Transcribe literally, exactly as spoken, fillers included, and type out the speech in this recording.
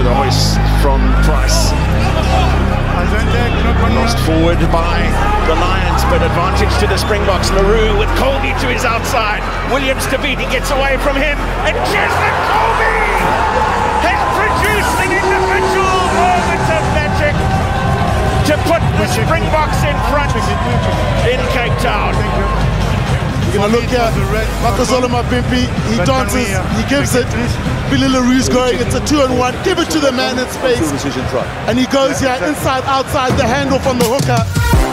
the hoist from Price. Lost forward by the Lions, but advantage to the Springboks. LaRue with Kolbe to his outside. Williams to beat, he gets away from him. And Cheslin Kolbe has produced an individual moment of magic to put the Springboks in front in Cape Town. You're going to look at Makazole Mapimpi, he dances, he gives it, Billy LaRue's going, it's a two and one, give it to the man in space, and he goes here inside, outside, the handoff on the hooker.